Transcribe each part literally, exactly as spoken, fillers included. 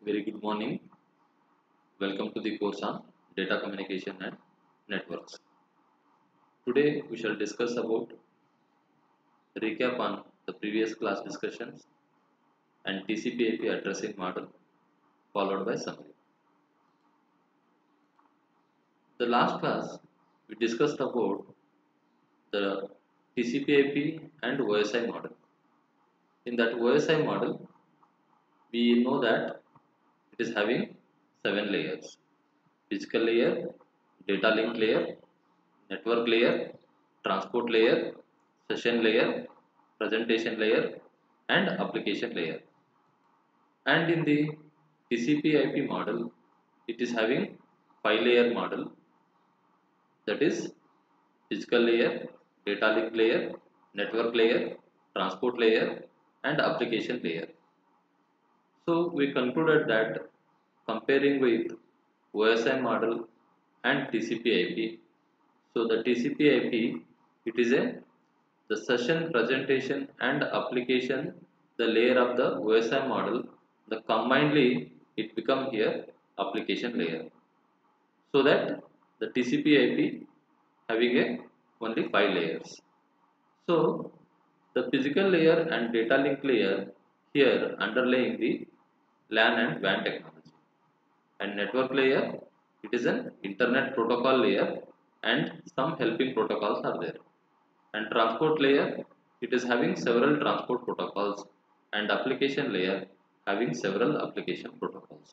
Very good morning. Welcome to the course on data communication and networks. Today we shall discuss about recap on the previous class discussions and T C P/I P addressing model followed by summary. The last class we discussed about the T C P/I P and O S I model. In that O S I model, we know that it is having seven layers: physical layer, data link layer, network layer, transport layer, session layer, presentation layer, and application layer. And in the T C P/I P model, it is having five layer model, that is physical layer, data link layer, network layer, transport layer, and application layer. So we concluded that comparing with O S I model and T C P/I P, so the T C P/I P, it is a the session, presentation, and application, the layer of the O S I model, the combinedly it become here application layer. So that the T C P/I P having a only five layers. So the physical layer and data link layer here underlying the LAN and WAN technology, and network layer, it is an internet protocol layer and some helping protocols are there, and transport layer, it is having several transport protocols, and application layer having several application protocols.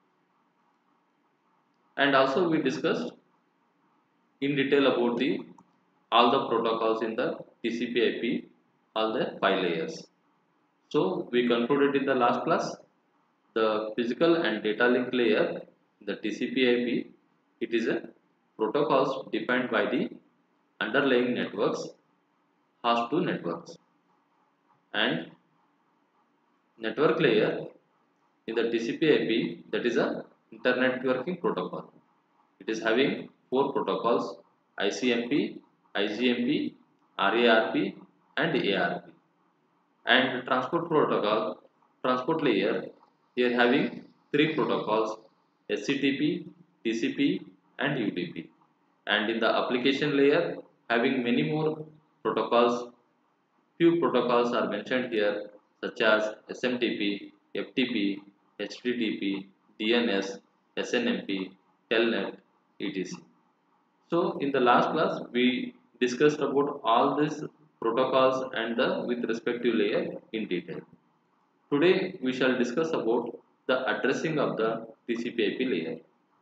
And also we discussed in detail about the all the protocols in the T C P/I P, all the five layers. So we concluded in the last class the physical and data link layer, the T C P/I P, it is a protocols defined by the underlying networks, host to networks, and network layer in the T C P/I P, that is a internet networking protocol. It is having four protocols: I C M P, I G M P, R A R P, and A R P. And transport protocol, transport layer, here having three protocols: H T T P, T C P, and U D P. And in the application layer, having many more protocols. Few protocols are mentioned here, such as S M T P, F T P, H T T P, D N S, S N M P, Telnet, et cetera. So in the last class we discussed about all these protocols and the with respective layer in detail. Today we shall discuss about the addressing of the T C P/I P layer.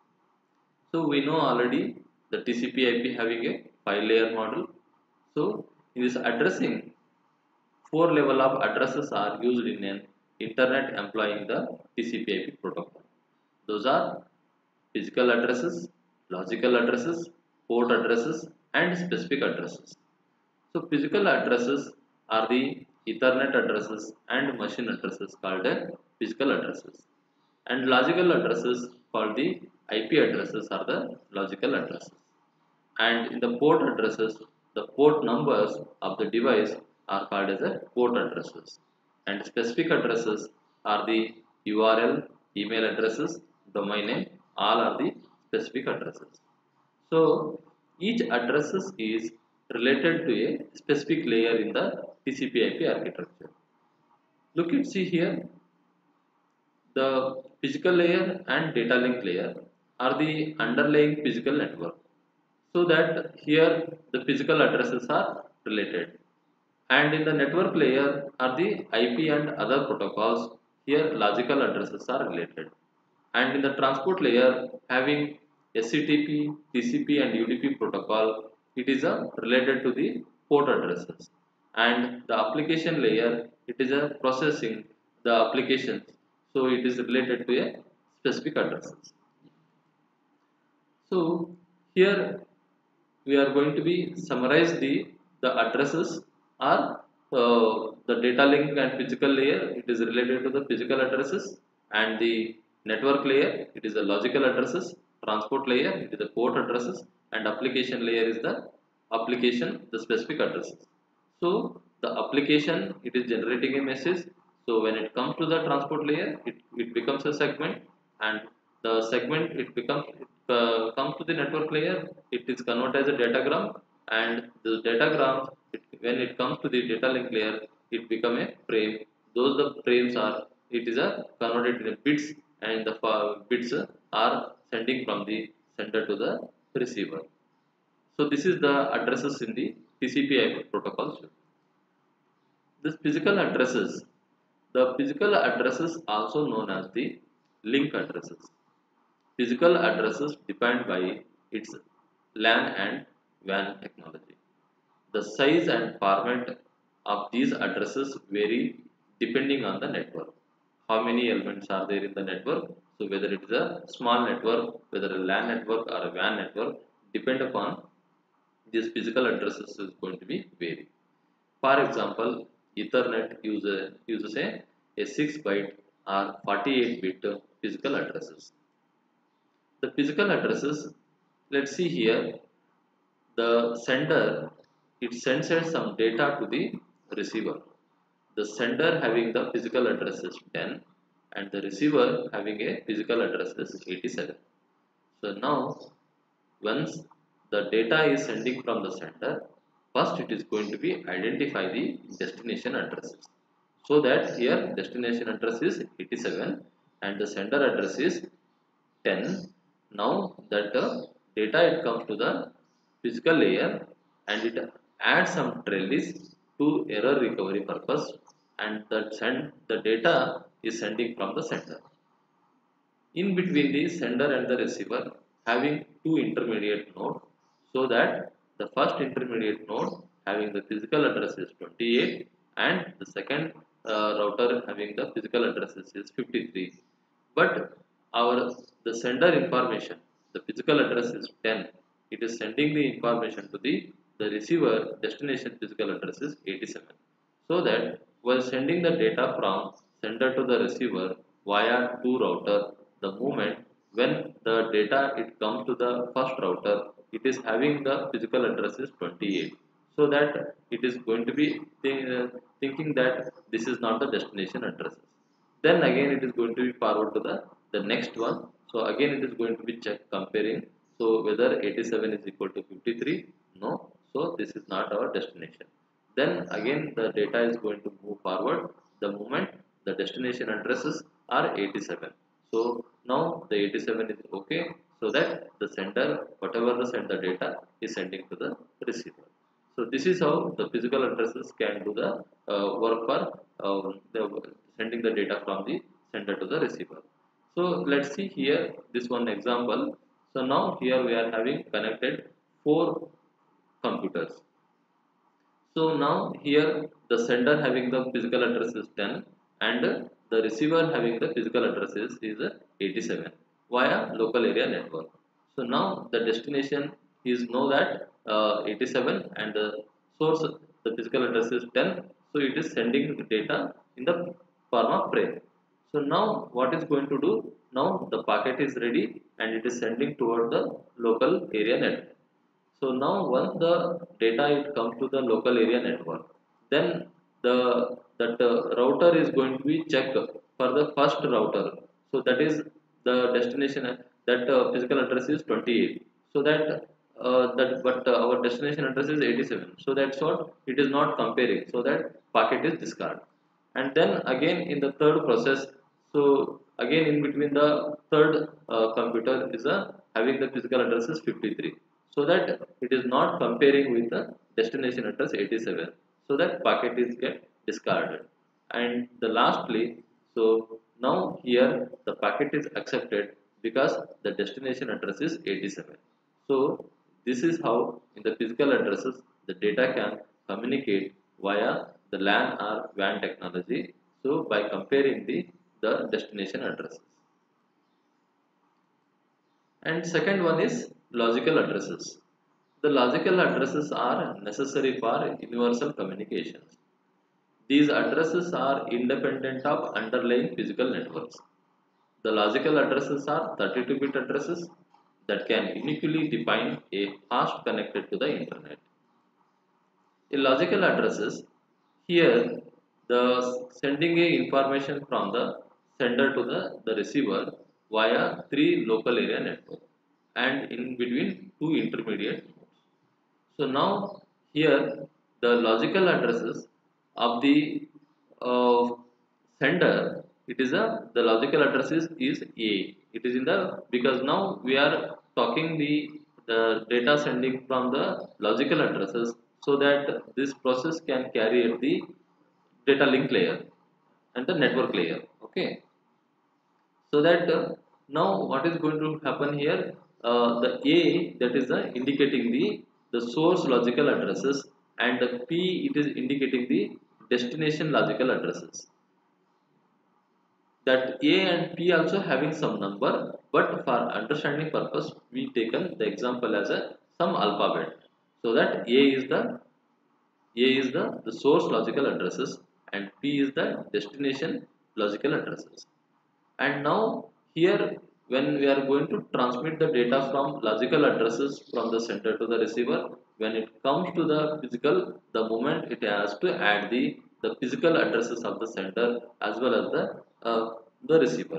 So we know already the T C P/I P having a five layer model. So in this addressing, four level of addresses are used in an internet employing the T C P/I P protocol. Those are physical addresses, logical addresses, port addresses, and specific addresses. So physical addresses are the Ethernet addresses and machine addresses called as physical addresses, and logical addresses called the I P addresses are the logical addresses. And in the port addresses, the port numbers of the device are called as a port addresses, and specific addresses are the U R L, email addresses, domain name, all are the specific addresses. So each addresses is related to a specific layer in the T C P/I P architecture. Look at see here, the physical layer and data link layer are the underlying physical network, so that here the physical addresses are related, and in the network layer are the I P and other protocols, here logical addresses are related, and in the transport layer having H T T P, T C P, and U D P protocol, it is a related to the port addresses, and the application layer, it is a processing the applications, so it is related to a specific addresses. So here we are going to be summarize the the addresses are uh, the data link and physical layer, it is related to the physical addresses, and the network layer, it is the logical addresses, transport layer, it is the port addresses, and application layer is the application the specific addresses. So the application, it is generating a message, So when it comes to the transport layer, it, it becomes a segment, and the segment it becomes it, uh, comes to the network layer, it is converted as a datagram, and the datagram it, when it comes to the data link layer, it become a frame. Those the frames are it is a converted in bits, and the bits are sending from the sender to the receiver. So this is the addresses in the T C P I P protocols. This physical addresses, the physical addresses also known as the link addresses. Physical addresses defined by its LAN and WAN technology. The size and format of these addresses vary depending on the network. How many elements are there in the network? So whether it is a small network, whether a LAN network or a WAN network, depend upon these physical addresses is going to be vary. For example, Ethernet uses, uses a, a six byte or forty-eight bit physical addresses. The physical addresses, let's see here, the sender, it sends some data to the receiver. The sender having the physical address is ten and the receiver having a physical address is eighty-seven. So now once the data is sending from the sender, first it is going to be identify the destination addresses. So that here destination address is eighty-seven and the sender address is ten. Now that uh, data it comes to the physical layer and it adds some trellis to error recovery purpose, and that send the data is sending from the sender. In between the sender and the receiver having two intermediate nodes, so that the first intermediate node having the physical address is twenty-eight and the second uh, router having the physical addresses is fifty-three, but our the sender information, the physical address is ten, it is sending the information to the the receiver destination physical address is eighty-seven. So that while sending the data from sender to the receiver via two router, the moment when the data it comes to the first router, it is having the physical address is twenty-eight, so that it is going to be think, uh, thinking that this is not the destination address. Then again it is going to be forward to the the next one. So again it is going to be check comparing, so whether eighty-seven is equal to fifty-three, no, so this is not our destination. Then again the data is going to move forward the moment the destination addresses are eighty-seven. So now the eighty-seven is okay, so that the sender whatever the send the data is sending to the receiver. So this is how the physical addresses can do the uh, work for uh, the sending the data from the sender to the receiver. So let's see here this one example. So now here we are having connected four computers. So now here the sender having the physical address is ten and the receiver having the physical address is, is eighty-seven via local area network. So now the destination is know that uh, eighty-seven and the source the physical address is ten. So it is sending the data in the form of frame. So now what is going to do? Now the packet is ready and it is sending toward the local area network. So now once the data it comes to the local area network, then the that uh, router is going to be checked for the first router. So that is the destination uh, that uh, physical address is twenty-eight. So that uh, that but uh, our destination address is eighty-seven. So that's what it is not comparing. So that packet is discarded. And then again in the third process, so again in between the third uh, computer is a having the physical address is fifty-three, so that it is not comparing with the destination address eighty-seven, so that packet is get discarded. And the lastly, so now here the packet is accepted because the destination address is eighty-seven. So this is how in the physical addresses the data can communicate via the LAN or WAN technology. So by comparing the the destination addresses. And second one is logical addresses. The logical addresses are necessary for universal communications. These addresses are independent of underlying physical networks. The logical addresses are thirty-two bit addresses that can uniquely define a host connected to the internet. In logical addresses, here the sending a information from the sender to the, the receiver via three local area network and in between two intermediate nodes. So now here the logical addresses of the uh, sender, it is a the logical address is, is A. It is in the, because now we are talking the the data sending from the logical addresses, so that this process can carry at the data link layer and the network layer. Okay, so that uh, now what is going to happen here, uh, the A, that is the indicating the the source logical addresses, and the P, it is indicating the destination logical addresses. That A and P also having some number, but for understanding purpose we taken the example as a some alphabet, so that A is the A is the, the source logical addresses and P is the destination logical addresses. And now here when we are going to transmit the data from logical addresses from the sender to the receiver, when it comes to the physical, the moment it has to add the the physical addresses of the sender as well as the uh, the receiver.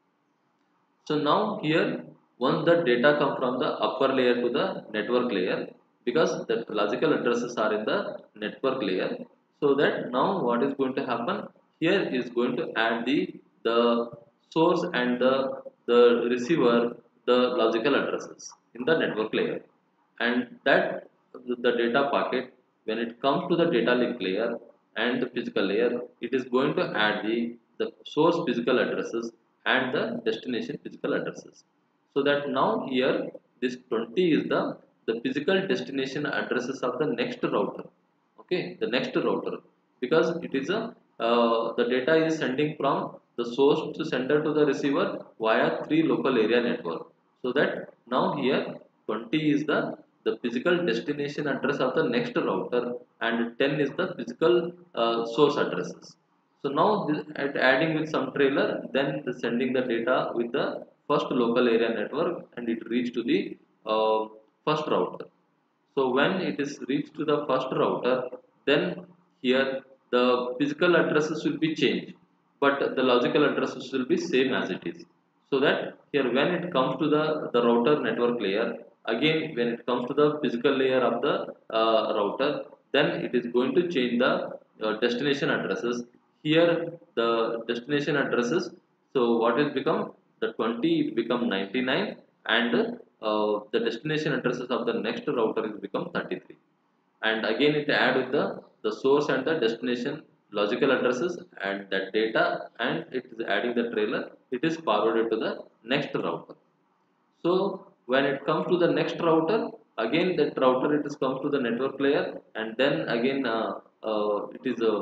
So now here, once the data come from the upper layer to the network layer, because the logical addresses are in the network layer, so that now what is going to happen here is going to add the the source and the the receiver, the logical addresses in the network layer, and that the data packet, when it comes to the data link layer and the physical layer, it is going to add the the source physical addresses and the destination physical addresses. So that now here this twenty is the the physical destination addresses of the next router. Okay, the next router, because it is a uh, the data is sending from the source to sender to the receiver via three local area network. So that now here twenty is the the physical destination address of the next router, and ten is the physical uh, source addresses. So now this, at adding with some trailer, then the sending the data with the first local area network, and it reach to the uh, first router. So when it is reached to the first router, then here the physical addresses will be changed, but the logical addresses will be same as it is. So that here when it comes to the the router network layer, again when it comes to the physical layer of the uh, router, then it is going to change the uh, destination addresses. Here the destination addresses, so what is become the twenty, it become ninety-nine, and uh, the destination addresses of the next router is become thirty-three, and again it add with the the source and the destination logical addresses and that data, and it is adding the trailer, it is forwarded to the next router. So when it comes to the next router, again that router it is comes to the network layer, and then again uh, uh, it is uh,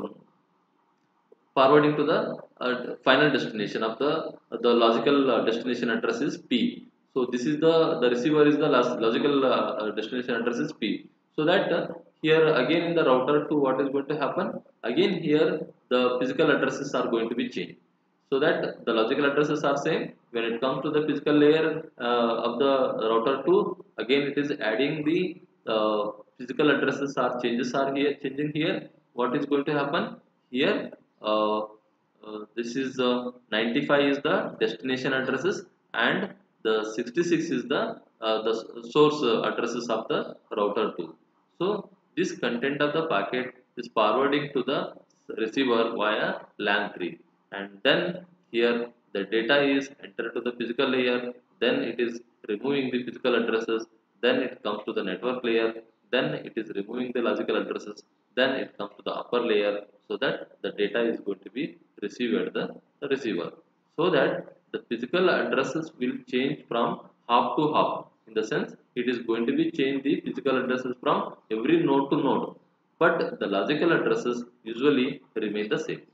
forwarding to the uh, final destination of the the logical uh, destination address is P. So this is the the receiver is the last logical uh, uh, destination address is P. So that uh, here again in the router two, what is going to happen, again here the physical addresses are going to be changed, so that the logical addresses are same. When it comes to the physical layer uh, of the router two, again it is adding the uh, physical addresses are changes are here changing here. What is going to happen here, uh, uh, this is uh, ninety-five is the destination addresses, and the sixty-six is the uh, the source uh, addresses of the router two. So this content of the packet is forwarding to the receiver via LAN three, and then here the data is entered to the physical layer, then it is removing the physical addresses, then it comes to the network layer, then it is removing the logical addresses, then it comes to the upper layer, so that the data is going to be received at the, the receiver, so that the physical addresses will change from hop to hop. In the sense, it is going to be change the physical addresses from every node to node, but the logical addresses usually remain the same.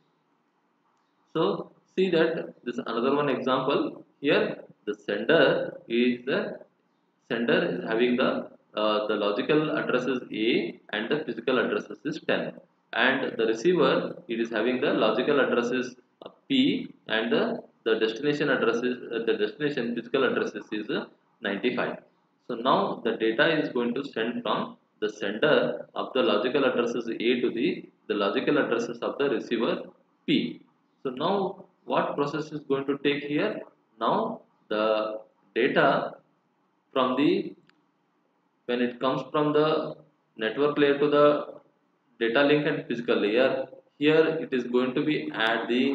So see that this another one example here. The sender is the sender is having the uh, the logical addresses A and the physical addresses is ten, and the receiver it is having the logical addresses uh, P, and the, the destination addresses uh, the destination physical addresses is uh, ninety-five. So now the data is going to send from the sender of the logical addresses A to the the logical addresses of the receiver P. So now what process is going to take here? Now the data from the, when it comes from the network layer to the data link and physical layer, here it is going to be at the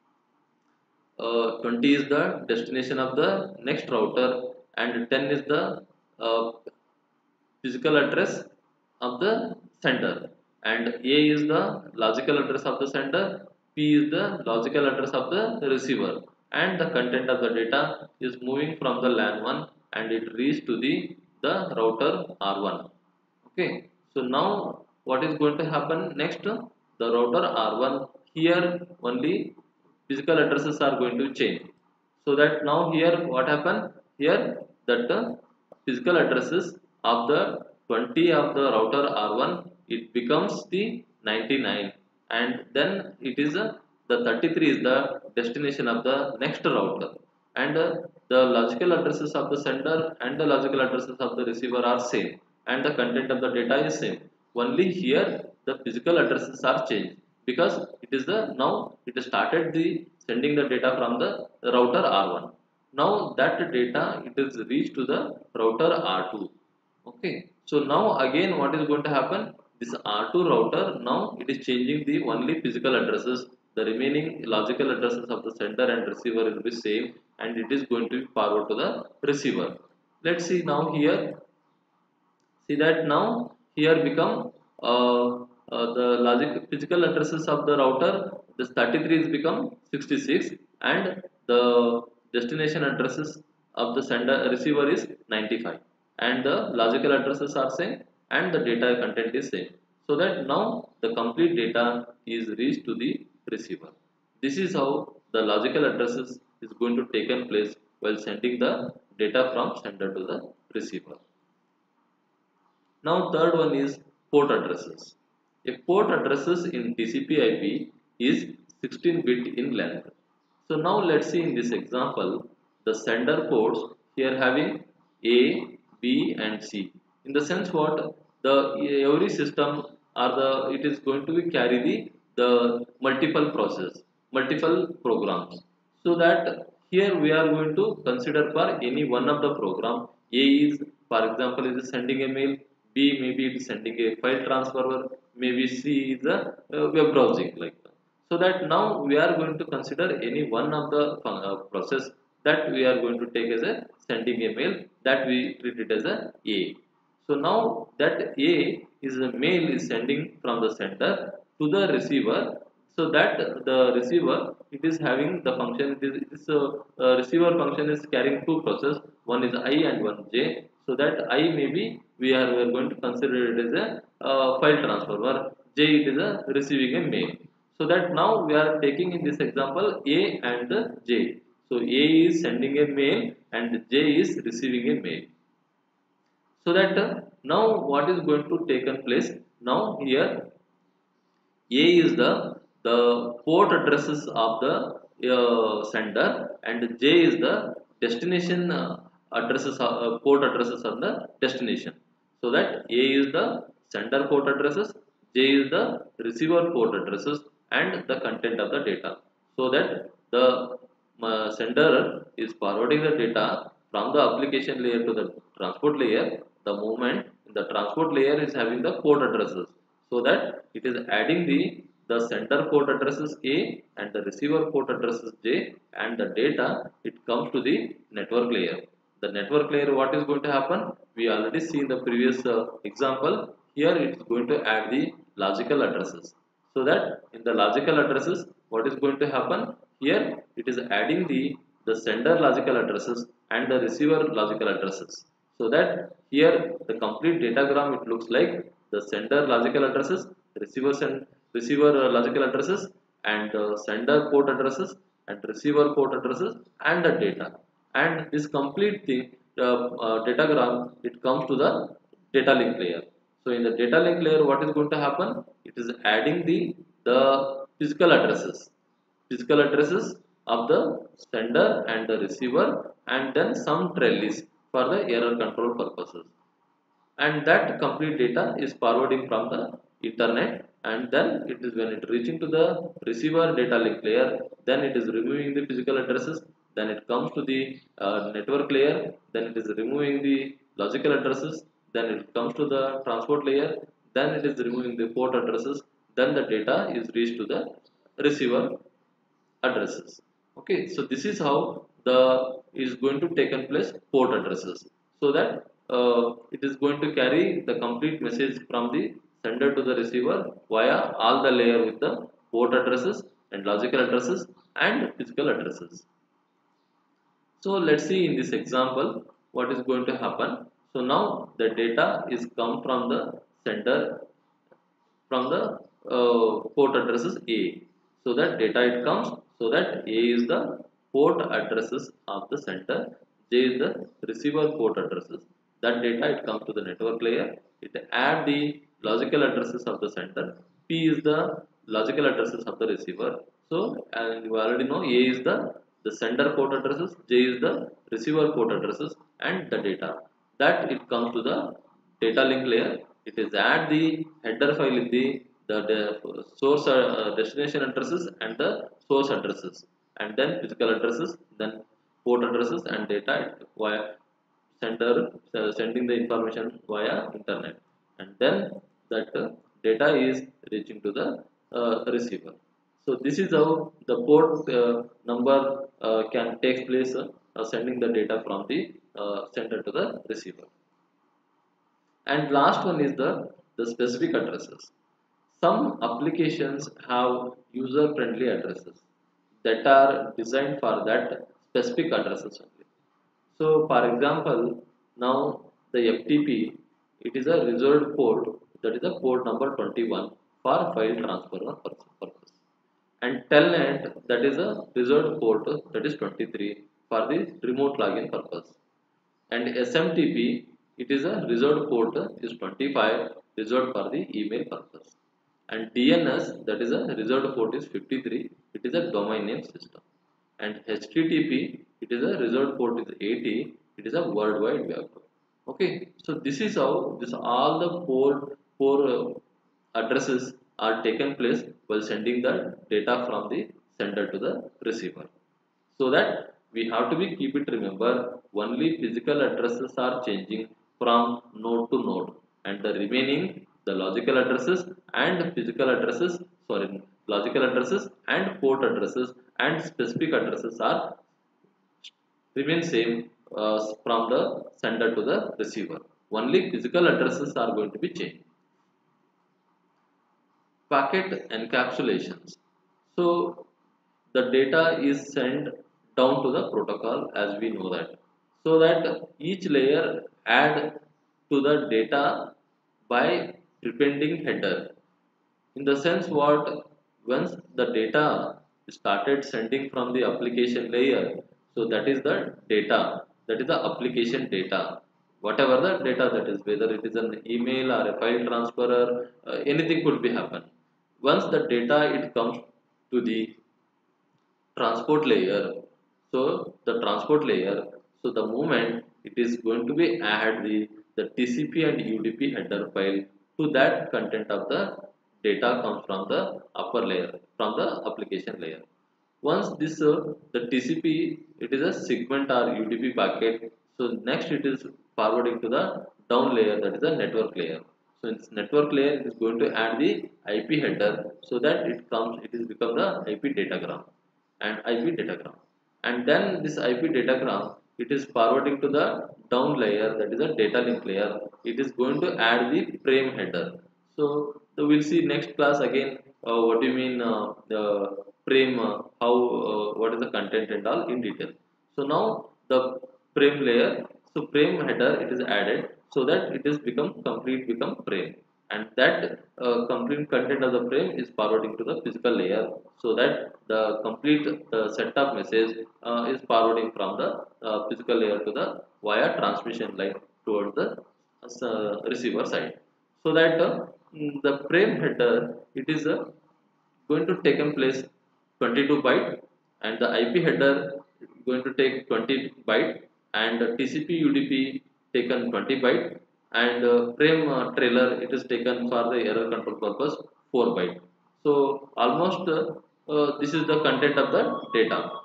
uh, twenty is the destination of the next router and ten is the uh, physical address of the sender, and A is the logical address of the sender, P is the logical address of the receiver, and the content of the data is moving from the LAN one and it reaches to the the router R one. Okay, so now what is going to happen next? The router R one, here only physical addresses are going to change. So that now here what happened? Here that the physical addresses of the twenty of the router R one, it becomes the ninety-nine, and then it is a, the thirty-three is the destination of the next router, and uh, the logical addresses of the sender and the logical addresses of the receiver are same, and the content of the data is same. Only here the physical addresses are changed because it is the, now it started the sending the data from the router R one. Now that data it is reached to the router R two. Okay, so now again what is going to happen? This R two router, now it is changing the only physical addresses. The remaining logical addresses of the sender and receiver will be same, and it is going to be forward to the receiver. Let's see now here. See that now here become uh, uh, the logic physical addresses of the router. This thirty-three is become sixty-six, and the destination addresses of the sender receiver is ninety-five, and the logical addresses are same and the data content is same, so that now the complete data is reached to the receiver. This is how the logical addresses is going to take place while sending the data from sender to the receiver. Now third one is port addresses. A port addresses in T C P I P is sixteen bit in length. So now let's see in this example the sender ports here having A, B and C. In the sense what, the every system or the, it is going to be carry the the multiple process, multiple programs. So that here we are going to consider for any one of the program. A is, for example, is sending a mail. B maybe it is sending a file transfer. Maybe C is a uh, web browsing like that. So that now we are going to consider any one of the uh, process that we are going to take as a sending a mail, that we treat it as a A. So now that A is a mail is sending from the sender to the receiver, so that the receiver it is having the function, this, this uh, uh, receiver function is carrying two process, one is I and one J. So that I maybe we are, we are going to consider it as a uh, file transfer, J it is a receiving a mail. So that now we are taking in this example A and J. So A is sending a mail and J is receiving a mail. So that uh, now what is going to take place? Now here A is the the port addresses of the uh, sender, and J is the destination uh, addresses of, uh, port addresses of the destination. So that A is the sender port addresses, J is the receiver port addresses, and the content of the data. So that the uh, sender is forwarding the data from the application layer to the transport layer. The moment the transport layer is having the port addresses, so that it is adding the the sender port addresses A and the receiver port addresses J, and the data it comes to the network layer. The network layer, what is going to happen? We already see in the previous uh, example. Here it is going to add the logical addresses. So that in the logical addresses, what is going to happen? Here it is adding the the sender logical addresses and the receiver logical addresses. So that here the complete datagram it looks like the sender logical addresses, receiver send receiver uh, logical addresses, and uh, sender port addresses and receiver port addresses and the data. And this complete thing, the uh, datagram, it comes to the data link layer. So in the data link layer, what is going to happen? It is adding the the physical addresses, physical addresses of the sender and the receiver, and then some trellis for the error control purposes, and that complete data is forwarding from the internet, and then it is when it reaching to the receiver data link layer, then it is removing the physical addresses, then it comes to the uh, network layer, then it is removing the logical addresses, then it comes to the transport layer, then it is removing the port addresses, then the data is reached to the receiver addresses. Okay, so this is how the is going to take in place port addresses, so that uh, it is going to carry the complete message from the sender to the receiver via all the layer with the port addresses and logical addresses and physical addresses. So let's see in this example what is going to happen. So now the data is come from the sender from the uh, port addresses A. So that data it comes, so that A is the port addresses of the center, J is the receiver port addresses. That data it comes to the network layer, it add the logical addresses of the center, P is the logical addresses of the receiver. So and you already know A is the the sender port addresses, J is the receiver port addresses, and the data that it comes to the data link layer. It is add the header file in the the, the source uh, destination addresses and the source addresses, and then physical addresses, then port addresses and data via sender uh, sending the information via internet, and then that uh, data is reaching to the uh, receiver. So this is how the port uh, number uh, can take place, uh, uh, sending the data from the uh, sender to the receiver. And last one is the the specific addresses. Some applications have user friendly addresses that are designed for that specific addresses only. So for example, now the F T P, it is a reserved port, that is a port number twenty-one for file transfer purpose, and telnet, that is a reserved port, that is twenty-three for the remote login purpose, and S M T P, it is a reserved port is twenty-five, reserved for the email purpose, and D N S, that is a reserved port is fifty-three, it is a domain name system, and H T T P, it is a reserved port is eighty, it is a world wide web. Okay, so this is how this all the port port uh, addresses are taken place while sending the data from the sender to the receiver. So that we have to be keep it remember, only physical addresses are changing from node to node, and the remaining the logical addresses and physical addresses, sorry, logical addresses and port addresses and specific addresses are remain same uh, from the sender to the receiver. Only physical addresses are going to be changed. Packet encapsulations. So the data is sent down to the protocol, as we know that, so that each layer add to the data by depending header, in the sense what, once the data started sending from the application layer, so that is the data, that is the application data, whatever the data that is, whether it is an email or a file transfer, uh, anything could be happen. Once the data it comes to the transport layer, so the transport layer, so the moment it is going to be add the the T C P and U D P header file to that content of the data comes from the upper layer, from the application layer. Once this uh, the T C P, it is a segment or U D P packet, so next it is forwarding to the down layer, that is the network layer. So in this network layer it is going to add the I P header, so that it comes, it is become the I P datagram and I P datagram, and then this I P datagram it is forwarding to the down layer, that is a data link layer. It is going to add the frame header. So, so we'll see next class again. Uh, what do you mean uh, the frame? Uh, how? Uh, what is the content and all in detail. So now the frame layer. So frame header it is added, so that it is become complete become frame, and that uh, complete content of the frame is forwarding to the physical layer, so that the complete uh, set of message uh, is forwarding from the uh, physical layer to the via transmission line towards the uh, receiver side, so that uh, mm, the frame header it is uh, going to take in place twenty-two byte, and the I P header is going to take twenty byte, and the T C P U D P taken twenty byte, and uh, frame uh, trailer it is taken for the error control purpose four byte. So almost uh, uh, this is the content of the data.